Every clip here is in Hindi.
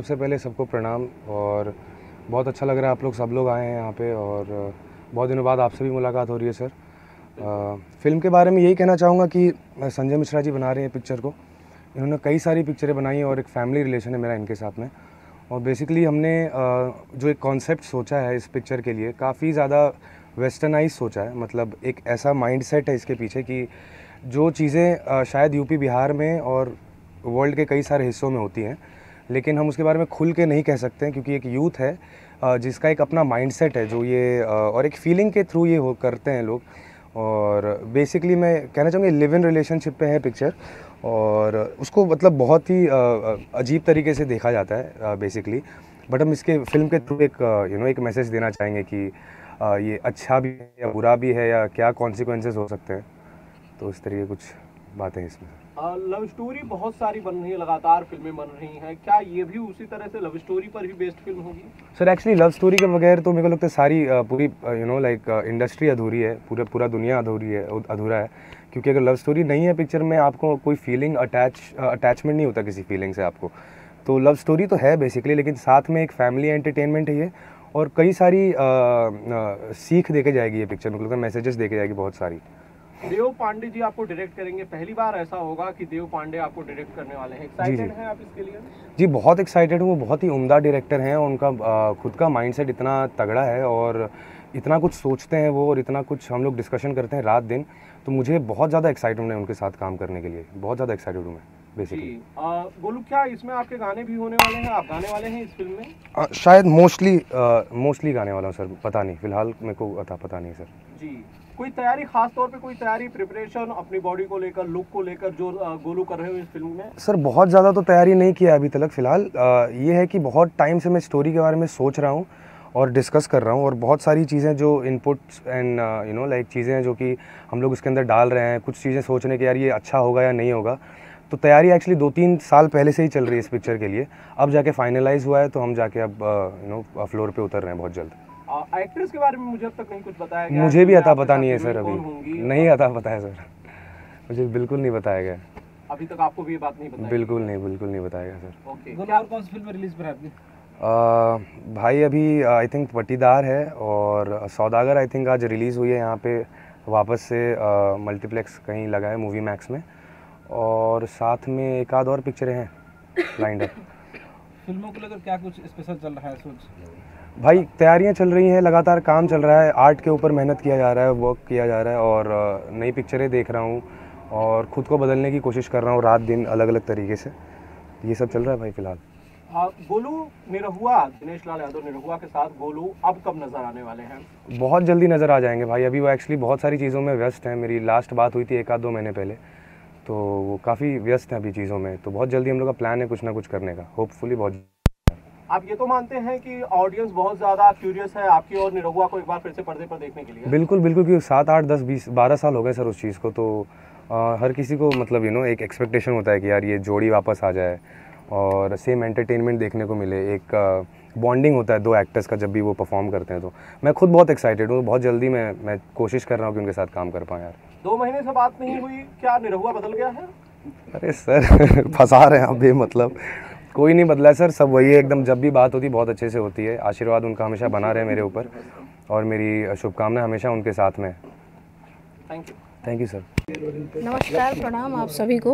सबसे पहले सबको प्रणाम। और बहुत अच्छा लग रहा है आप लोग सब लोग आए हैं यहाँ पे, और बहुत दिनों बाद आपसे भी मुलाकात हो रही है सर। फ़िल्म के बारे में यही कहना चाहूँगा कि संजय मिश्रा जी बना रहे हैं पिक्चर को। इन्होंने कई सारी पिक्चरें बनाई हैं और एक फैमिली रिलेशन है मेरा इनके साथ में। और बेसिकली हमने जो एक कॉन्सेप्ट सोचा है इस पिक्चर के लिए, काफ़ी ज़्यादा वेस्टर्नाइज सोचा है। मतलब एक ऐसा माइंडसेट है इसके पीछे कि जो चीज़ें शायद यूपी बिहार में और वर्ल्ड के कई सारे हिस्सों में होती हैं, लेकिन हम उसके बारे में खुल के नहीं कह सकते हैं, क्योंकि एक यूथ है जिसका एक अपना माइंडसेट है जो ये और एक फीलिंग के थ्रू ये हो करते हैं लोग। और बेसिकली मैं कहना चाहूँगा लिव इन रिलेशनशिप पे है पिक्चर, और उसको मतलब बहुत ही अजीब तरीके से देखा जाता है बेसिकली। बट हम इसके फ़िल्म के थ्रू एक एक मैसेज देना चाहेंगे कि ये अच्छा भी है या बुरा भी है, या क्या कॉन्सिक्वेंसेस हो सकते हैं। तो इस तरीके कुछ बातें इसमें। लव स्टोरी बहुत सारी बन रही है, लगातार फिल्में बन रही हैं, क्या ये भी उसी तरह से लव स्टोरी पर ही बेस्ड फिल्म होगी? सर एक्चुअली लव स्टोरी के बगैर तो मेरे को लगता है सारी पूरी इंडस्ट्री अधूरी है, पूरा दुनिया अधूरा है। क्योंकि अगर लव स्टोरी नहीं है पिक्चर में, आपको कोई फीलिंग अटैचमेंट नहीं होता किसी फीलिंग से आपको। तो लव स्टोरी तो है बेसिकली, लेकिन साथ में एक फैमिली एंटरटेनमेंट है ये, और कई सारी सीख देके जाएगी ये पिक्चर। मतलब मैसेजेस देके जाएगी बहुत सारी। देव पांडे जी आपको डायरेक्ट करेंगे, पहली बार ऐसा होगा कि देव पांडे आपको डायरेक्ट करने वाले हैं। एक्साइटेड हैं आप इसके लिए? जी बहुत एक्साइटेड हूँ। वो बहुत ही उम्दा डायरेक्टर हैं, उनका खुद का माइंडसेट इतना तगड़ा है, और इतना कुछ सोचते हैं वो, और इतना कुछ हम लोग डिस्कशन करते हैं रात दिन। तो मुझे बहुत ज़्यादा एक्साइटेड है उनके साथ काम करने के लिए, बहुत ज़्यादा एक्साइटेड हूँ मैं बेसिकली। गोलू, क्या इसमें आपके गाने भी होने वाले हैं? आप गाने वाले हैं इस फिल्म में? शायद मोस्टली गाने वाला हूँ सर, पता नहीं, फिलहाल मेरे को पता नहीं सर। जी, कोई तैयारी, खास तौर पे कोई तैयारी, प्रिपरेशन अपनी बॉडी को लेकर, लुक को लेकर जो गोलू कर रहे हो इस फिल्म में? सर बहुत ज़्यादा तो तैयारी नहीं किया अभी तक फिलहाल। ये है कि बहुत टाइम से मैं स्टोरी के बारे में सोच रहा हूँ और डिस्कस कर रहा हूँ, और बहुत सारी चीज़ें जो इनपुट्स एंड चीज़ें हैं जो कि हम लोग उसके अंदर डाल रहे हैं। कुछ चीज़ें सोचने के यार ये अच्छा होगा या नहीं होगा। तो तैयारी एक्चुअली 2-3 साल पहले से ही चल रही है इस पिक्चर के लिए। अब जाके फाइनलाइज हुआ है, तो हम जाके अब फ्लोर पे उतर रहे हैं बहुत जल्द। एक्ट्रेस के बारे में मुझे अब तक नहीं कुछ बताया गया। मुझे भी पता नहीं है सर, अभी नहीं पता है सर, मुझे बिल्कुल नहीं बताया गया अभी तक। आपको भी ये बात नहीं बताई? बिल्कुल नहीं बताया गया सर। ओके, और कौन सी फिल्म रिलीज पर है आपकी? भाई अभी आई थिंक पट्टीदार है, और सौदागर आई थिंक आज रिलीज़ हुई है यहाँ पे वापस से मल्टीप्लेक्स कहीं लगा है, मूवी मैक्स में। और साथ में एक आध और पिक्चरें हैं लाइंड अप। फिल्मों को लेकर क्या कुछ स्पेशल चल रहा है सोच? भाई तैयारियां चल रही हैं, लगातार काम चल रहा है, आर्ट के ऊपर मेहनत किया जा रहा है, वर्क किया जा रहा है, और नई पिक्चरें देख रहा हूँ, और ख़ुद को बदलने की कोशिश कर रहा हूँ रात दिन अलग अलग तरीके से। ये सब चल रहा है भाई फिलहाल। गोलू निरहुआ, दिनेश लाल यादव निरहुआ के साथ गोलू अब कब नज़र आने वाले हैं? बहुत जल्दी नज़र आ जाएंगे भाई। अभी वो एक्चुअली बहुत सारी चीज़ों में व्यस्त हैं। मेरी लास्ट बात हुई थी 1-2 महीने पहले, तो वो काफ़ी व्यस्त हैं अभी चीज़ों में। तो बहुत जल्दी हम लोग का प्लान है कुछ ना कुछ करने का, होपफुली बहुत। आप ये तो मानते हैं कि ऑडियंस बहुत ज़्यादा क्यूरियस है आपकी और निरहुआ को एक बार फिर से पर्दे पर देखने के लिए? बिल्कुल क्योंकि 7, 8, 10, 20, 12 साल हो गए सर उस चीज़ को। तो हर किसी को मतलब एक एक्सपेक्टेशन होता है कि यार ये जोड़ी वापस आ जाए और सेम एंटरटेनमेंट देखने को मिले। एक बॉन्डिंग होता है 2 एक्टर्स का जब भी वो परफॉर्म करते हैं। तो मैं खुद बहुत एक्साइटेड हूँ। बहुत जल्दी मैं कोशिश कर रहा हूँ कि उनके साथ काम कर पाऊँ यार। 2 महीने से बात नहीं हुई, क्या निरहुआ बदल गया है? अरे सर फंसा रहे हैं आप भी, मतलब कोई नहीं बदला है सर, सब वही है एकदम। जब भी बात होती है बहुत अच्छे से होती है। आशीर्वाद उनका हमेशा बना रहे मेरे ऊपर, और मेरी शुभकामनाएं हमेशा उनके साथ में। Thank you sir. नमस्कार, प्रणाम आप सभी को।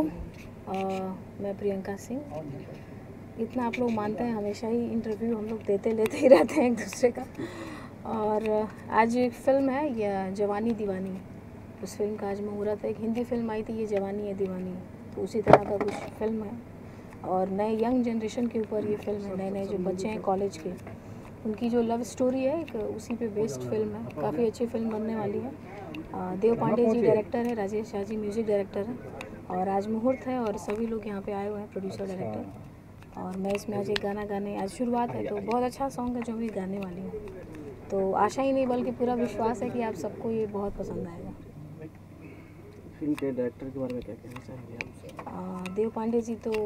मैं प्रियंका सिंह। इतना आप लोग मानते हैं, हमेशा ही इंटरव्यू हम लोग लेते ही रहते हैं एक दूसरे का। और आज एक फ़िल्म है ये जवानी दीवानी, उस फिल्म का आज मुहूर्त है। एक हिंदी फिल्म आई थी ये जवानी है दीवानी, तो उसी तरह का कुछ फिल्म है, और नए यंग जनरेशन के ऊपर ये फिल्म है। नए जो बच्चे हैं कॉलेज के, उनकी जो लव स्टोरी है एक उसी पे बेस्ड फिल्म है। काफ़ी अच्छी फिल्म बनने वाली है। देव पांडे जी डायरेक्टर है, राजेश शाह जी म्यूज़िक डायरेक्टर है, और आज मुहूर्त है और सभी लोग यहाँ पे आए हुए हैं, प्रोड्यूसर डायरेक्टर। और मैं इसमें आज एक गाना गाने, आज शुरुआत है, तो बहुत अच्छा सॉन्ग है जो भी गाने वाली हूँ। तो आशा ही नहीं बल्कि पूरा विश्वास है कि आप सबको ये बहुत पसंद आएगा। फिल्म के डायरेक्टर के बारे में क्या कहना चाहेंगे आप? देव पांडे जी तो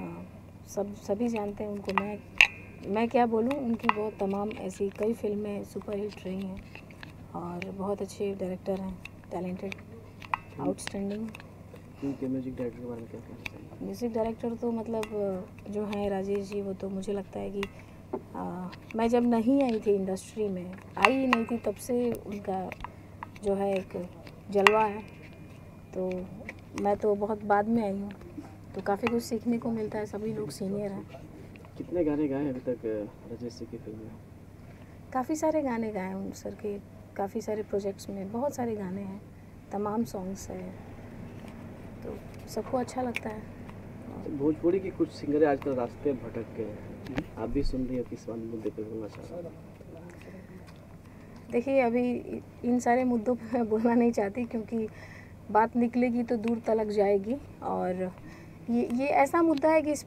सभी जानते हैं उनको। मैं क्या बोलूँ, उनकी बहुत तमाम ऐसी कई फिल्में सुपरहिट रही हैं, और बहुत अच्छे डायरेक्टर हैं, टैलेंटेड, आउटस्टैंडिंग। फिल्म के म्यूजिक डायरेक्टर के बारे में क्या कहना चाहिए? म्यूज़िक डायरेक्टर तो मतलब जो हैं राजेश जी, वो तो मुझे लगता है कि मैं जब नहीं आई थी इंडस्ट्री में, आई ही नहीं थी, तब से उनका जो है एक जलवा है। तो मैं तो बहुत बाद में आई हूँ, तो काफ़ी कुछ सीखने को मिलता है। सभी लोग सीनियर हैं। कितने गाने गाए अभी तक राजेश जी की फिल्म में? काफ़ी सारे गाने गाए उन सर के, काफ़ी सारे प्रोजेक्ट्स में बहुत सारे गाने हैं, तमाम सॉन्ग्स हैं, तो सबको अच्छा लगता है। तो भोजपुरी के कुछ सिंगर आजकल रास्ते भटक गए हैं, आप भी सुन रही हैं, किस मुद्दे पे बोलना चाह रहे हैं? देखिए, अभी इन सारे मुद्दों पे मैं बोलना नहीं चाहती, क्योंकि बात निकलेगी तो दूर तलक जाएगी। और ये ऐसा मुद्दा है कि इस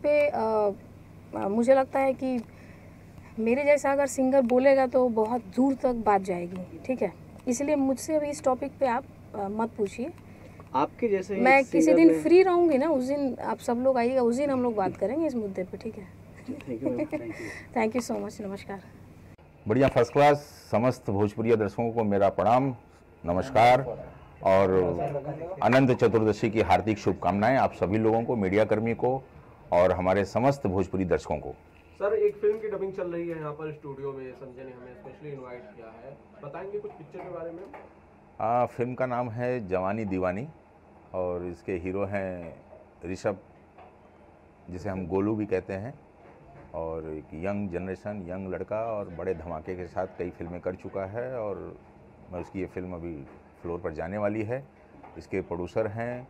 पे मुझे लगता है कि मेरे जैसा अगर सिंगर बोलेगा तो बहुत दूर तक बात जाएगी, ठीक है। इसलिए मुझसे अभी इस टॉपिक पे आप मत पूछिए। आपके जैसे मैं किसी दिन फ्री रहूँगी ना, उस दिन आप सब लोग आइएगा, उस दिन हम लोग बात करेंगे इस मुद्दे पे, ठीक है। थैंक यू सो मच, नमस्कार। बढ़िया, फर्स्ट क्लास। समस्त भोजपुरी दर्शकों को मेरा प्रणाम, नमस्कार और अनंत चतुर्दशी की हार्दिक शुभकामनाएं आप सभी लोगों को, मीडिया कर्मी को और हमारे समस्त भोजपुरी दर्शकों को। सर, एक फिल्म की डबिंग चल रही है यहाँ पर स्टूडियो में, संजय ने हमें स्पेशली इनवाइट किया है, बताएंगे कुछ पिक्चर के बारे में? फिल्म का नाम है जवानी दीवानी और इसके हीरो हैं ऋषभ, जिसे हम गोलू भी कहते हैं, और एक यंग जनरेशन, यंग लड़का और बड़े धमाके के साथ कई फिल्में कर चुका है और मैं उसकी ये फिल्म अभी फ्लोर पर जाने वाली है। इसके प्रोड्यूसर हैं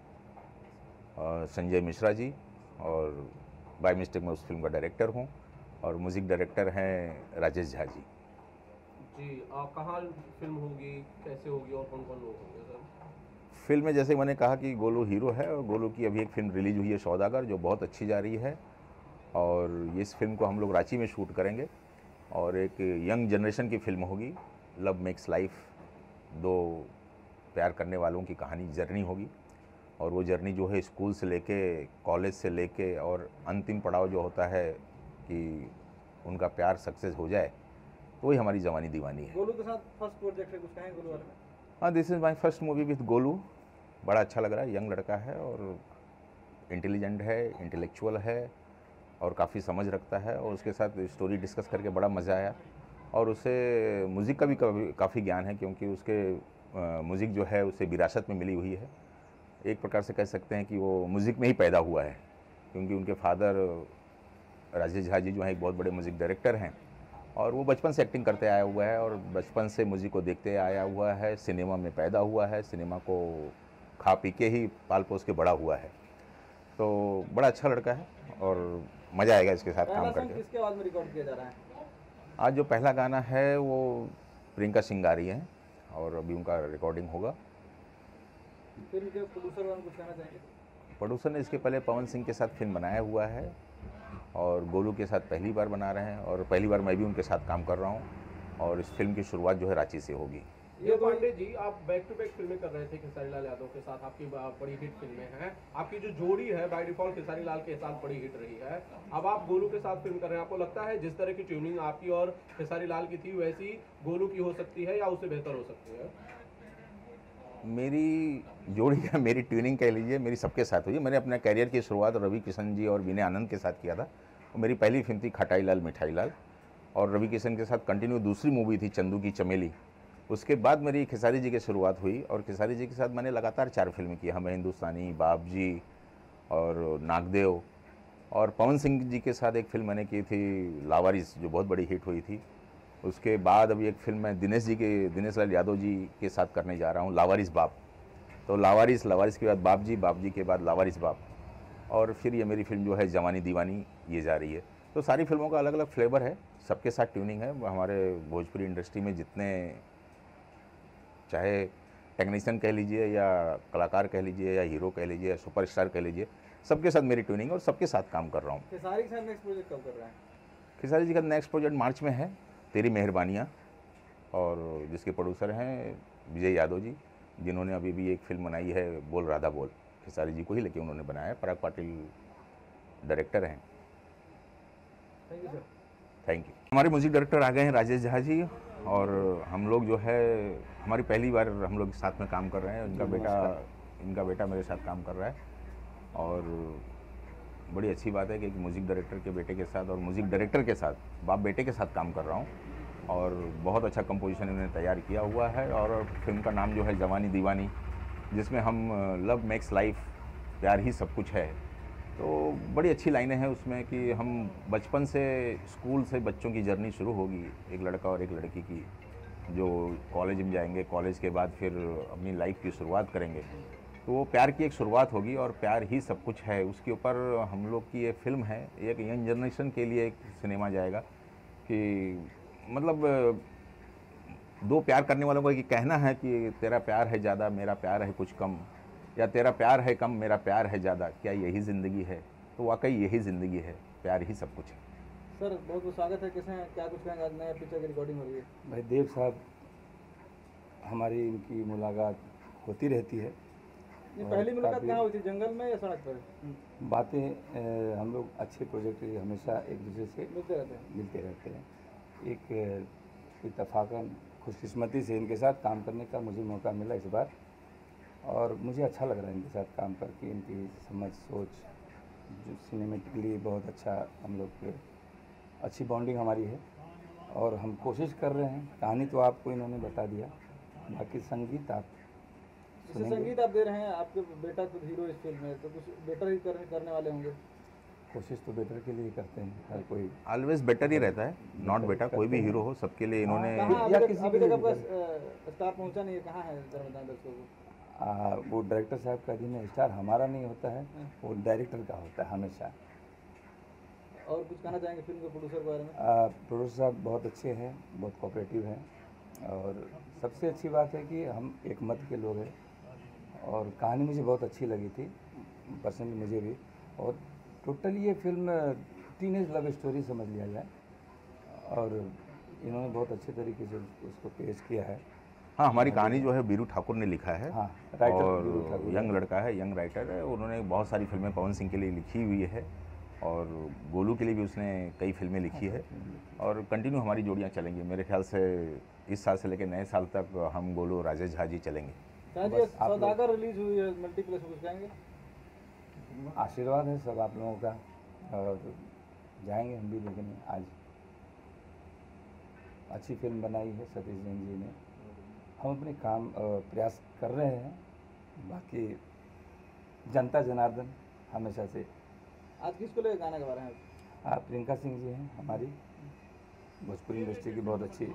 संजय मिश्रा जी और बाय मिस्टेक मैं उस फिल्म का डायरेक्टर हूँ और म्यूज़िक डायरेक्टर हैं राजेश झा जी। जी, कहाँ फिल्म होगी, कैसे होगी और कौन कौन लोग होंगे सर? फिल्म में जैसे मैंने कहा कि गोलू हीरो है और गोलू की अभी एक फिल्म रिलीज हुई है सौदागर, जो बहुत अच्छी जा रही है और इस फिल्म को हम लोग रांची में शूट करेंगे और एक यंग जनरेशन की फिल्म होगी। लव मेक्स लाइफ, दो प्यार करने वालों की कहानी, जर्नी होगी और वो जर्नी जो है स्कूल से लेके कॉलेज से लेके और अंतिम पड़ाव जो होता है कि उनका प्यार सक्सेस हो जाए, तो वही हमारी जवानी दीवानी है। गोलू के साथ फर्स्ट प्रोजेक्ट है, कुछ कहें गोलू वाले में? हाँ, this is my first movie with Golu. बड़ा अच्छा लग रहा है, यंग लड़का है और इंटेलिजेंट है, इंटेलेक्चुअल है और काफ़ी समझ रखता है और उसके साथ स्टोरी डिस्कस करके बड़ा मज़ा आया और उसे म्यूज़िक का भी काफ़ी ज्ञान है, क्योंकि उसके म्यूज़िक जो है उसे विरासत में मिली हुई है। एक प्रकार से कह सकते हैं कि वो म्यूज़िक में ही पैदा हुआ है, क्योंकि उनके फादर राजेश झा जी जो हैं एक बहुत बड़े म्यूज़िक डायरेक्टर हैं और वो बचपन से एक्टिंग करते आया हुआ है और बचपन से म्यूज़िक को देखते आया हुआ है, सिनेमा में पैदा हुआ है, सिनेमा को खा पी के ही पाल पोस के बड़ा हुआ है। तो बड़ा अच्छा लड़का है और मज़ा आएगा इसके साथ काम करके। किसके आवाज़ में रिकॉर्ड किया जा रहा है? आज जो पहला गाना है वो प्रियंका सिंह गा रही हैं और अभी उनका रिकॉर्डिंग होगा। फिल्म के प्रोड्यूसर वाले कुछ कहना चाहेंगे? प्रोड्यूसर ने इसके पहले पवन सिंह के साथ फिल्म बनाया हुआ है और गोलू के साथ पहली बार बना रहे हैं और पहली बार मैं भी उनके साथ काम कर रहा हूँ और इस फिल्म की शुरुआत जो है रांची से होगी। ये पांडे जी, आप बैक टू बैक फिल्में कर रहे थे खेसारी लाल यादव के साथ, आपकी बड़ी हिट फिल्में हैं, आपकी जो जोड़ी है बाय डिफॉल्ट खेसारी लाल के साथ बड़ी हिट रही है, अब आप गोलू के साथ फिल्म कर रहे हैं, आपको लगता है जिस तरह की ट्यूनिंग आपकी और खेसारी लाल की थी वैसी गोलू की हो सकती है या उससे बेहतर हो सकती है? मेरी जोड़ी का, मेरी ट्यूनिंग कह लीजिए, मेरी सबके साथ हुई है। मैंने अपने कैरियर की शुरुआत रवि किशन जी और विनय आनंद के साथ किया था और मेरी पहली फिल्म थी खटाई लाल मिठाई लाल और रवि किशन के साथ कंटिन्यू दूसरी मूवी थी चंदू की चमेली। उसके बाद मेरी खेसारी जी की शुरुआत हुई और खेसारी जी के साथ मैंने लगातार 4 फिल्में की, हमें हिंदुस्तानी, बाप जी और नागदेव, और पवन सिंह जी के साथ एक फिल्म मैंने की थी लावारिस, जो बहुत बड़ी हिट हुई थी। उसके बाद अभी एक फिल्म मैं दिनेश लाल यादव जी के साथ करने जा रहा हूँ, लावारिस बाप। तो लावारिस के बाद बाप जी के बाद लावारिस बाप और फिर ये मेरी फिल्म जो है जवानी दीवानी ये जा रही है। तो सारी फिल्मों का अलग अलग फ्लेवर है, सबके साथ ट्यूनिंग है। हमारे भोजपुरी इंडस्ट्री में जितने, चाहे टेक्नीशियन कह लीजिए या कलाकार कह लीजिए या हीरो कह लीजिए या सुपरस्टार कह लीजिए, सबके साथ मेरी ट्यूनिंग है और सबके साथ काम कर रहा हूँ। खेसारी के साथ नेक्स्ट प्रोजेक्ट कब कर रहा है? खेसारी जी का नेक्स्ट प्रोजेक्ट मार्च में है, तेरी मेहरबानियाँ, और जिसके प्रोड्यूसर हैं विजय यादव जी, जिन्होंने अभी भी एक फिल्म बनाई है बोल राधा बोल, खेसारी जी को ही लेके उन्होंने बनाया है। पराग पाटिल डायरेक्टर हैं। Thank you sir. Thank you. हमारे म्यूजिक डायरेक्टर आ गए हैं राजेश झा जी और हम लोग जो है हमारी पहली बार हम लोग साथ में काम कर रहे हैं। इनका बेटा मेरे साथ काम कर रहा है और बड़ी अच्छी बात है कि एक म्यूज़िक डायरेक्टर के बेटे के साथ और म्यूज़िक डायरेक्टर के साथ बाप बेटे के साथ काम कर रहा हूँ और बहुत अच्छा कंपोजिशन इन्होंने तैयार किया हुआ है। और फिल्म का नाम जो है जवानी दीवानी, जिसमें हम लव मेक्स लाइफ, प्यार ही सब कुछ है। तो बड़ी अच्छी लाइनें हैं उसमें कि हम बचपन से स्कूल से बच्चों की जर्नी शुरू होगी, एक लड़का और एक लड़की की, जो कॉलेज में जाएंगे, कॉलेज के बाद फिर अपनी लाइफ की शुरुआत करेंगे। तो वो प्यार की एक शुरुआत होगी और प्यार ही सब कुछ है, उसके ऊपर हम लोग की ये फिल्म है। एक यंग जनरेशन के लिए एक सिनेमा जाएगा कि मतलब दो प्यार करने वालों को ये कहना है कि तेरा प्यार है ज़्यादा, मेरा प्यार है कुछ कम, या तेरा प्यार है कम, मेरा प्यार है ज़्यादा, क्या यही ज़िंदगी है? तो वाकई यही ज़िंदगी है, प्यार ही सब कुछ है। सर बहुत बहुत स्वागत है, कैसे हैं, क्या कुछ कहेंगे? आज नया पिक्चर की रिकॉर्डिंग हो रही है। भाई देव साहब, हमारी इनकी मुलाकात होती रहती है। ये पहली मुलाकात कहाँ हुई थी, जंगल में या सड़क पर? बातें हम लोग अच्छे प्रोजेक्ट हमेशा एक दूसरे से मिलते रहते हैं। एक इत्तफाकन खुशकिस्मती से इनके साथ काम करने का मुझे मौका मिला इस बार, और मुझे अच्छा लग रहा है इनके साथ काम करके। इनकी समझ सोच जो सिनेमेटिकली बहुत अच्छा, हम लोग अच्छी बॉन्डिंग हमारी है और हम कोशिश कर रहे हैं। कहानी तो आपको इन्होंने बता दिया, बाकी संगीत आप जैसे संगीत आप दे रहे हैं, आपके बेटा तो हीरो इस फिल्म में, तो कुछ बेटर ही करने वाले होंगे। कोशिश तो बेटर के लिए करते हैं, हर कोई ऑलवेज बेटर ही रहता है, नॉट बेटा, कोई भी हीरो हो सबके लिए इन्होंने अभी तक आपका स्टार पहुंचा नहीं है, कहाँ है जरा बताएं दर्शकों को। वो डायरेक्टर साहब का दिन स्टार हमारा नहीं होता है, वो डायरेक्टर का होता है हमेशा। और कुछ कहना चाहेंगे फिल्म के प्रोड्यूसर के बारे में? प्रोड्यूसर साहब बहुत अच्छे हैं, बहुत कोऑपरेटिव हैं, और सबसे अच्छी बात है कि हम एक मत के लोग हैं। और कहानी मुझे बहुत अच्छी लगी थी पर्सनली, मुझे भी। और टोटली ये फिल्म टीनेज लव स्टोरी समझ लिया जाए, और इन्होंने बहुत अच्छे तरीके से उसको पेश किया है। हाँ, हमारी कहानी जो है बीरू ठाकुर ने लिखा है। हाँ, राइटर और बीरू ठाकुर यंग लड़का है, यंग राइटर है। उन्होंने बहुत सारी फिल्में पवन सिंह के लिए लिखी हुई है और गोलू के लिए भी उसने कई फिल्में लिखी है, और कंटिन्यू हमारी जोड़ियाँ चलेंगी। मेरे ख्याल से इस साल से लेकर नए साल तक हम गोलू राजेश झा जी चलेंगे। सौदागर रिलीज हुई है मल्टीप्लेक्स, कुछ कहेंगे? आशीर्वाद है सब आप लोगों का, और जाएंगे हम भी देखने। आज अच्छी फिल्म बनाई है सतीश जैन जी ने, हम अपने काम प्रयास कर रहे हैं। बाकी जनता जनार्दन हमेशा से। आज किसको लेकर गाना गा रहे हैं आप? प्रियंका सिंह जी हैं हमारी, भोजपुरी इंडस्ट्री की बहुत अच्छी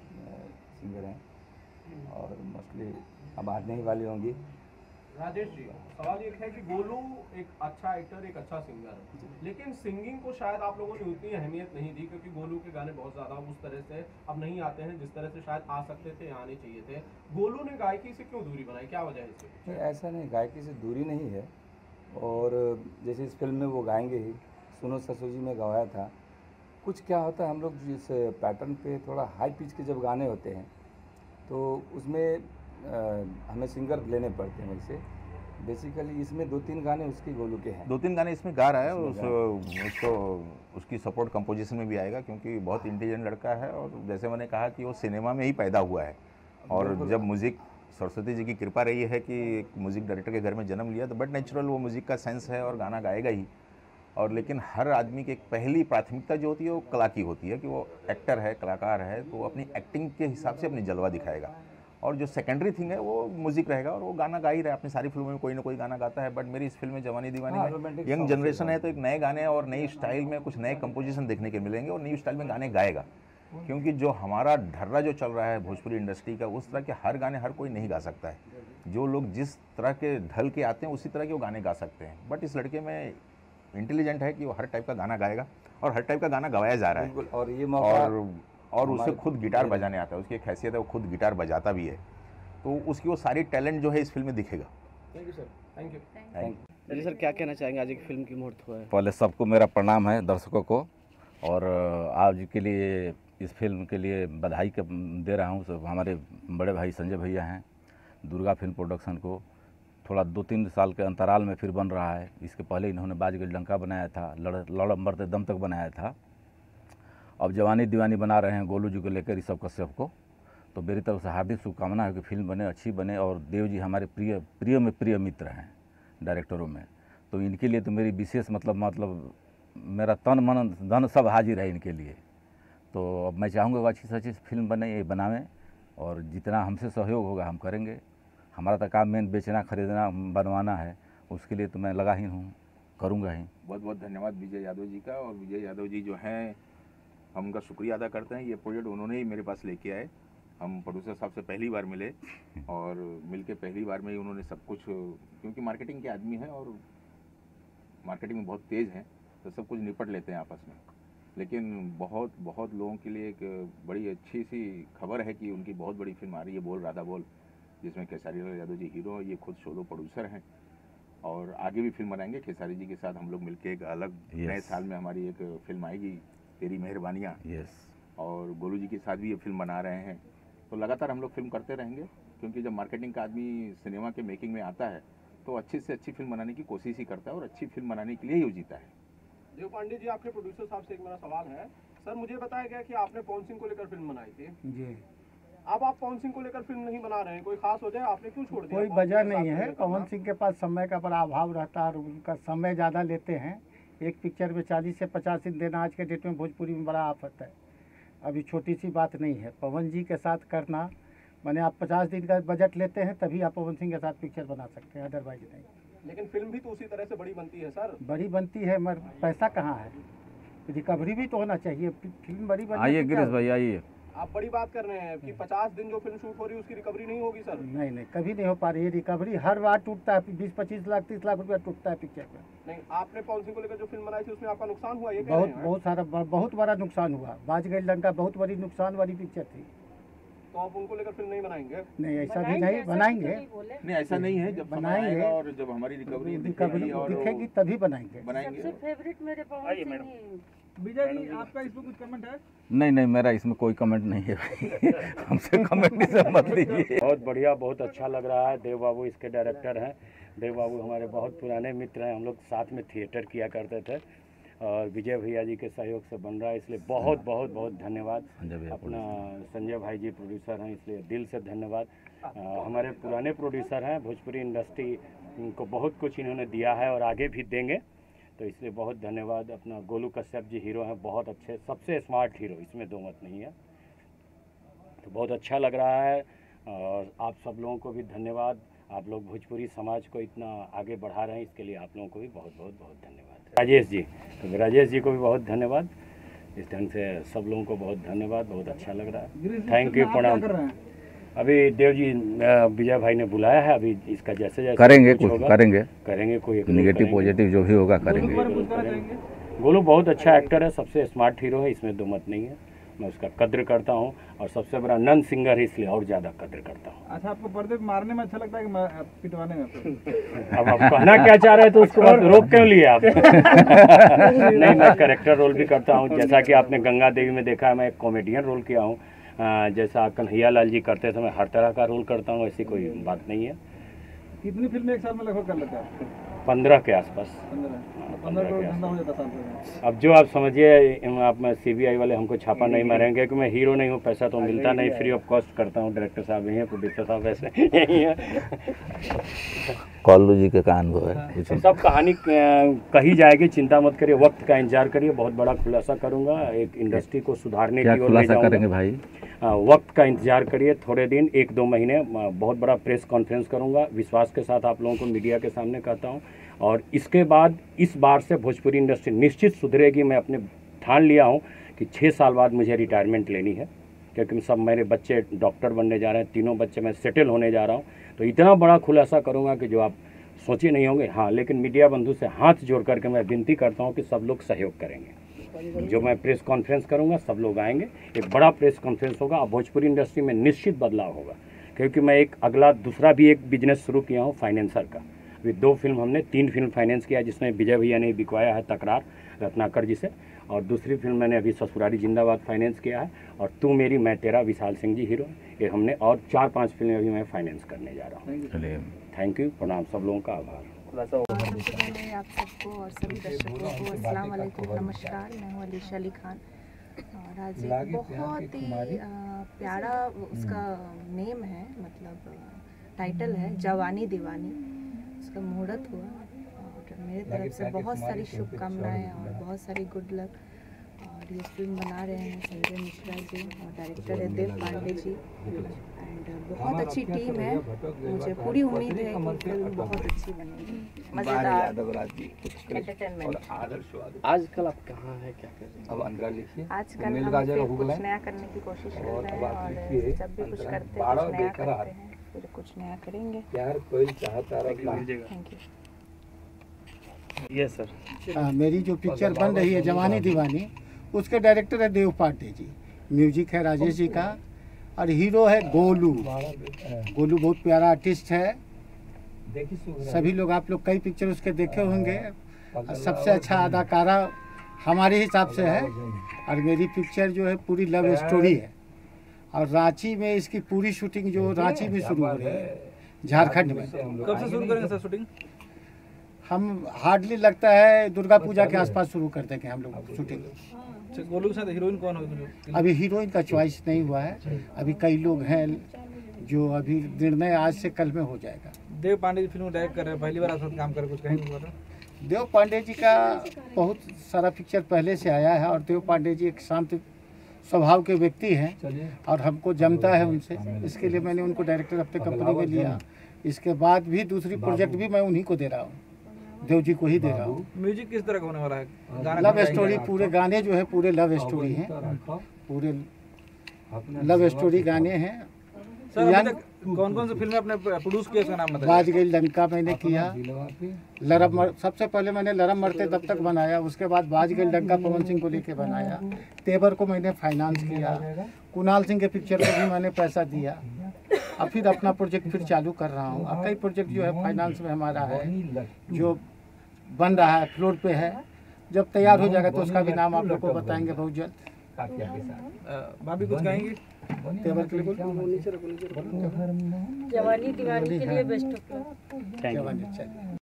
सिंगर हैं, और मोस्टली अब आने ही वाली होंगी। राजेश जी, सवाल ये है कि गोलू एक अच्छा एक्टर, एक अच्छा सिंगर है, लेकिन सिंगिंग को शायद आप लोगों ने उतनी अहमियत नहीं दी, क्योंकि गोलू के गाने बहुत ज़्यादा उस तरह से अब नहीं आते हैं जिस तरह से शायद आ सकते थे, आने चाहिए थे। गोलू ने गायकी से क्यों दूरी बनाई, क्या वजह है इसकी? नहीं, ऐसा नहीं, गायकी से दूरी नहीं है। और जैसे इस फिल्म में वो गाएंगे ही, सुनो ससुर जी में गवाया था। कुछ क्या होता है, हम लोग जिस पैटर्न पे थोड़ा हाई पिच के जब गाने होते हैं तो उसमें हमें सिंगर लेने पड़ते हैं। वैसे बेसिकली इसमें 2-3 गाने उसके गोलू के हैं, 2-3 गाने इसमें गा रहा है, और उसको उसकी सपोर्ट कंपोजिशन में भी आएगा, क्योंकि बहुत इंटेलिजेंट लड़का है। और जैसे मैंने कहा कि वो सिनेमा में ही पैदा हुआ है, और जब म्यूज़िक सरस्वती जी की कृपा रही है कि एक म्यूज़िक डायरेक्टर के घर में जन्म लिया, तो बट नेचुरल वो म्यूज़िक का सेंस है और गाना गाएगा ही। और लेकिन हर आदमी की एक पहली प्राथमिकता जो होती है वो कला की होती है, कि वो एक्टर है, कलाकार है, तो वो अपनी एक्टिंग के हिसाब से अपनी जलवा दिखाएगा। और जो सेकेंडरी थिंग है वो म्यूजिक रहेगा, और वो गाना गा ही रहा है। अपनी सारी फिल्मों में कोई ना कोई गाना गाता है, बट मेरी इस फिल्म में जवानी दीवानी में यंग जनरेशन है, तो एक नए गाने और नई स्टाइल में कुछ नए कंपोजिशन देखने के मिलेंगे, और नई स्टाइल में गाने गाएगा। क्योंकि जो हमारा ढर्रा जो चल रहा है भोजपुरी इंडस्ट्री का, उस तरह के हर गाने हर कोई नहीं गा सकता है। जो लोग जिस तरह के ढल के आते हैं उसी तरह के वो गाने गा सकते हैं, बट इस लड़के में इंटेलिजेंट है कि वो हर टाइप का गाना गाएगा, और हर टाइप का गाना गवाया जा रहा है। और ये मौका, और उसे खुद गिटार बजाने आता है, उसकी एक हैसियत है, वो खुद गिटार बजाता भी है, तो उसकी वो सारी टैलेंट जो है इस फिल्म में दिखेगा। Thank you sir. Thank you. जी सर, क्या कहना चाहेंगे, आज एक फिल्म की मुहूर्त हुआ है? पहले सबको मेरा प्रणाम है, दर्शकों को, और आज के लिए इस फिल्म के लिए बधाई दे रहा हूँ। सब हमारे बड़े भाई संजय भैया हैं, दुर्गा फिल्म प्रोडक्शन को थोड़ा 2-3 साल के अंतराल में फिर बन रहा है। इसके पहले इन्होंने बाजीगर डंका बनाया था, लड़ मरते दम तक बनाया था। अब जवानी दीवानी बना रहे हैं गोलू जी को लेकर ऋषभ कश्यप को। तो मेरी तरफ से हार्दिक शुभकामना है कि फिल्म बने, अच्छी बने, और देव जी हमारे प्रिय में प्रिय मित्र हैं डायरेक्टरों में। तो इनके लिए तो मेरी विशेष मतलब मेरा तन मन धन सब हाजिर है इनके लिए। तो अब मैं चाहूँगा वो अच्छी से अच्छी फिल्म बनावें और जितना हमसे सहयोग होगा हम करेंगे। हमारा तो काम मेन बेचना, खरीदना, बनवाना है, उसके लिए तो मैं लगा ही हूँ, करूँगा ही। बहुत बहुत धन्यवाद विजय यादव जी का। और विजय यादव जी जो हैं, हम उनका शुक्रिया अदा करते हैं। ये प्रोजेक्ट उन्होंने ही मेरे पास लेके आए। हम प्रोड्यूसर साहब से पहली बार मिले और मिलके पहली बार में ही उन्होंने सब कुछ, क्योंकि मार्केटिंग के आदमी हैं और मार्केटिंग में बहुत तेज़ हैं, तो सब कुछ निपट लेते हैं आपस में। लेकिन बहुत बहुत लोगों के लिए एक बड़ी अच्छी सी खबर है कि उनकी बहुत बड़ी फिल्म आ रही है, बोल राधा बोल, जिसमें खेसारी लाल यादव जी हीरो, ये खुद सोलो प्रोड्यूसर हैं और आगे भी फिल्म बनाएंगे खेसारी जी के साथ। हम लोग मिलके एक अलग नए साल में हमारी एक फिल्म आएगी, तेरी मेहरबानियाँ। और गोलू जी के साथ भी ये फिल्म बना रहे हैं। तो लगातार हम लोग फिल्म करते रहेंगे, क्योंकि जब मार्केटिंग का आदमी सिनेमा के मेकिंग में आता है तो अच्छी से अच्छी फिल्म बनाने की कोशिश ही करता है और अच्छी फिल्म बनाने के लिए ही वो जीता है। देव पांडे जी, आपके प्रोड्यूसर साहब से एक मेरा सवाल है। सर, मुझे बताया गया कि आपने पवन सिंह को लेकर फिल्म बनाई थी जी। अब आप पवन सिंह को लेकर फिल्म नहीं बना रहे हैं, कोई खास वजह है? आपने क्यों छोड़ दिया? कोई वजह नहीं है। पवन सिंह के पास समय का बड़ा अभाव रहता है और उनका समय ज़्यादा लेते हैं। एक पिक्चर में 40 से 50 दिन देना आज के डेट में भोजपुरी में बड़ा आफत है। अभी छोटी सी बात नहीं है। पवन जी के साथ करना माने आप 50 दिन का बजट लेते हैं तभी आप पवन सिंह के साथ पिक्चर बना सकते हैं, अदरवाइज नहीं। लेकिन फिल्म भी तो उसी तरह से बड़ी बनती है सर। बड़ी बनती है मगर पैसा कहाँ है? रिकवरी भी तो होना चाहिए। फिल्म बड़ी बनती है। आइए गिरीश भाई, आइए। आप बड़ी बात कर रहे हैं कि 50 दिन जो फिल्म शूट हो रही है उसकी रिकवरी नहीं होगी सर? नहीं, कभी नहीं हो पा रही है रिकवरी। हर बार टूटता है, 20-25 लाख 30 लाख रुपया टूटता है पिक्चर में। नहीं, आपने पवन सिंह को लेकर जो फिल्म बनाई थी उसमें आपका नुकसान हुआ? ये बहुत बड़ा नुकसान हुआ। बाज गई लंका बहुत बड़ी नुकसान वाली पिक्चर थी। तो आप उनको लेकर फिल्म नहीं बनाएंगे? नहीं, ऐसा भी नहीं, बनाएंगे। नहीं, ऐसा नहीं है। जब बनाएंगे और जब हमारी रिकवरी दिखेगी तभी बनाएंगे। बनाएंगे। फेवरेट मेरे पवन सिंह। विजय जी, आपका इसमें कुछ कमेंट है? नहीं, मेरा इसमें कोई कमेंट नहीं है भाई। हमसे कमेंट से मत लीजिए। बहुत बढ़िया, बहुत अच्छा लग रहा है। देव बाबू इसके डायरेक्टर हैं। देव बाबू हमारे बहुत पुराने मित्र हैं, हम लोग साथ में थिएटर किया करते थे और विजय भैया जी के सहयोग से बन रहा है, इसलिए बहुत बहुत बहुत धन्यवाद। अपना संजय भाई जी प्रोड्यूसर हैं, इसलिए दिल से धन्यवाद। हमारे पुराने प्रोड्यूसर हैं, भोजपुरी इंडस्ट्री को बहुत कुछ इन्होंने दिया है और आगे भी देंगे, तो इसलिए बहुत धन्यवाद। अपना गोलू कश्यप जी हीरो हैं, बहुत अच्छे, सबसे स्मार्ट हीरो, इसमें दो मत नहीं है। तो बहुत अच्छा लग रहा है और आप सब लोगों को भी धन्यवाद। आप लोग भोजपुरी समाज को इतना आगे बढ़ा रहे हैं, इसके लिए आप लोगों को भी बहुत बहुत बहुत धन्यवाद। राजेश जी, तो राजेश जी को भी बहुत धन्यवाद। इस ढंग से सब लोगों को बहुत धन्यवाद, बहुत अच्छा लग रहा है। थैंक यू, प्रणाम। अभी देव जी विजय भाई ने बुलाया है, अभी इसका जैसे जैसे करेंगे कोई नेगेटिव पॉजिटिव जो भी होगा करेंगे। गोलू बहुत अच्छा एक्टर है, सबसे स्मार्ट हीरो है, इसमें दो मत नहीं है। मैं उसका कद्र करता हूँ और सबसे बड़ा नन सिंगर है, इसलिए और ज़्यादा कद्र करता हूँ। अच्छा, आपको पर्दे पे मारने में अच्छा लगता है कि पिटवाने में? अब आप कहना क्या चाह रहे हैं तो उसको बाद रोक क्यों लिए आप? नहीं, मैं कैरेक्टर रोल भी करता हूँ, जैसा कि आपने गंगा देवी में देखा है, मैं एक कॉमेडियन रोल किया हूँ। जैसा कन्हैया लाल जी करते थे, मैं हर तरह का रोल करता हूँ, ऐसी कोई बात नहीं है। कितनी फिल्में एक साल में लगभग कर लेते हैं? 15 के आसपास। 15 करोड़ धंधा हो जाता साल में। अब जो आप समझिए, आप में CBI वाले हमको छापा नहीं मारेंगे कि मैं हीरो नहीं हूँ, पैसा तो मिलता नहीं, फ्री ऑफ कॉस्ट करता हूँ। डायरेक्टर साहब यही है, प्रोड्यूसर साहब वैसे यही है। कॉलू जी का अनुभव है, सब कहानी कही जाएगी, चिंता मत करिए, वक्त का इंतजार करिए। बहुत बड़ा खुलासा करूँगा, एक इंडस्ट्री को सुधारने की ओर ले जाऊँगा। करेंगे भाई, वक्त का इंतजार करिए, थोड़े दिन, 1-2 महीने, बहुत बड़ा प्रेस कॉन्फ्रेंस करूंगा। विश्वास के साथ आप लोगों को मीडिया के सामने कहता हूं। और इसके बाद इस बार से भोजपुरी इंडस्ट्री निश्चित सुधरेगी। मैं अपने ठान लिया हूं कि 6 साल बाद मुझे रिटायरमेंट लेनी है, क्योंकि सब मेरे बच्चे डॉक्टर बनने जा रहे हैं, तीनों बच्चे मैं सेटल होने जा रहा हूँ। तो इतना बड़ा खुलासा करूँगा कि जो आप सोचे नहीं होंगे। हाँ, लेकिन मीडिया बंधु से हाथ जोड़ करके मैं विनती करता हूँ कि सब लोग सहयोग करेंगे। जो मैं प्रेस कॉन्फ्रेंस करूंगा, सब लोग आएंगे, एक बड़ा प्रेस कॉन्फ्रेंस होगा। अब भोजपुरी इंडस्ट्री में निश्चित बदलाव होगा, क्योंकि मैं एक दूसरा भी एक बिजनेस शुरू किया हूँ, फाइनेंसर का। अभी 2 फिल्म हमने 3 फिल्म फाइनेंस किया, जिसमें विजय भैया ने बिकवाया है तकरार रत्नाकर जी से, और दूसरी फिल्म मैंने अभी ससुरारी जिंदाबाद फाइनेंस किया है, और तू मेरी मैं तेरा विशाल सिंह जी हीरो, ये हमने, और 4-5 फिल्में अभी मैं फाइनेंस करने जा रहा हूँ। थैंक यू, प्रणाम, सब लोगों का आभार। सबसे पहले आप सबको और सभी दर्शकों को अस्सलाम वालेकुम, नमस्कार। मैं हूँ अलीशा अली खान और आज एक बहुत ही प्यारा उसका नेम है, मतलब टाइटल है जवानी दीवानी। उसका मुहूर्त हुआ और मेरे तरफ से बहुत सारी शुभकामनाएं और बहुत सारी गुड लक। और ये फिल्म बना रहे हैं संजय मिश्रा जी और डायरेक्टर है देव पांडे जी एंड बहुत अच्छी टीम है। मुझे पूरी उम्मीद है कि फिल्म बहुत अच्छी बनेगी, मज़ेदार एंटरटेनमेंट। आजकल आप कहाँ हैं, क्या कर रहे हैं? अब अंदर लिखिए। आजकल हम फिर कुछ नया करने की कोशिश कर रहे हैं और जब भी कुछ करते हैं कुछ नया करते हैं, फिर कुछ नया करेंगे। यार कोई चाहता रहा। Thank you. Yes sir. मेरी जो पिक्चर बन रही है जवानी दीवानी, उसके डायरेक्टर है देव पांडे जी, म्यूजिक है राजेश जी का और हीरो है गोलू। गोलू बहुत प्यारा आर्टिस्ट है, सभी लोग आप लोग कई पिक्चर उसके देखे होंगे। सबसे अच्छा अदाकारा हमारे हिसाब से है। और मेरी पिक्चर जो है पूरी लव स्टोरी है और रांची में इसकी पूरी शूटिंग जो रांची में शुरू हो रही है, झारखंड में। कब से शुरू करेंगे सर शूटिंग? हम हार्डली लगता है दुर्गा पूजा के आसपास शुरू कर देंगे हम लोग शूटिंग। गोलू के साथ हीरोइन कौन होगी? अभी हीरोइन का चॉइस नहीं हुआ है, अभी कई लोग हैं जो अभी निर्णय आज से कल में हो जाएगा। देव पांडे जी फिल्म डायरेक्ट कर रहे हैं, पहली बार आप साथ काम कर रहे हैं, कुछ कहेंगे? देव पांडे जी का बहुत सारा पिक्चर पहले से आया है और देव पांडे जी एक शांत स्वभाव के व्यक्ति हैं और हमको जमता है उनसे, इसके लिए मैंने उनको डायरेक्टर अपने कंपनी में लिया। इसके बाद भी दूसरी प्रोजेक्ट भी मैं उन्हीं को दे रहा हूँ, देव जी को ही दे रहा हूँ। म्यूजिक किस तरह का होने वाला है? लव स्टोरी, पूरे गाने जो है पूरे लव स्टोरी हैं, पूरे लव स्टोरी गाने हैं। सर कौन कौन सी फिल्में आपने प्रोड्यूस किया, उसका नाम बताइए। बाज गई लंका मैंने किया, सबसे पहले मैंने लरम मरते तब तक बनाया, उसके बाद बाज गई लंका पवन सिंह को लेके बनाया। तेवर को मैंने फाइनेंस किया, कुणाल सिंह के पिक्चर को भी मैंने पैसा दिया। अब फिर अपना प्रोजेक्ट फिर चालू कर रहा हूँ। अब कई प्रोजेक्ट जो है फाइनेंस में हमारा है, जो बन रहा है, फ्लोर पे है। जब तैयार हो जाएगा तो उसका भी नाम आप लोग को बताएंगे बहुत जल्द। भाभी कुछ कहेंगी? तेवर के लिए जवानी दीवानी के लिए बेस्ट ऑफ लक। जवानी चलिए।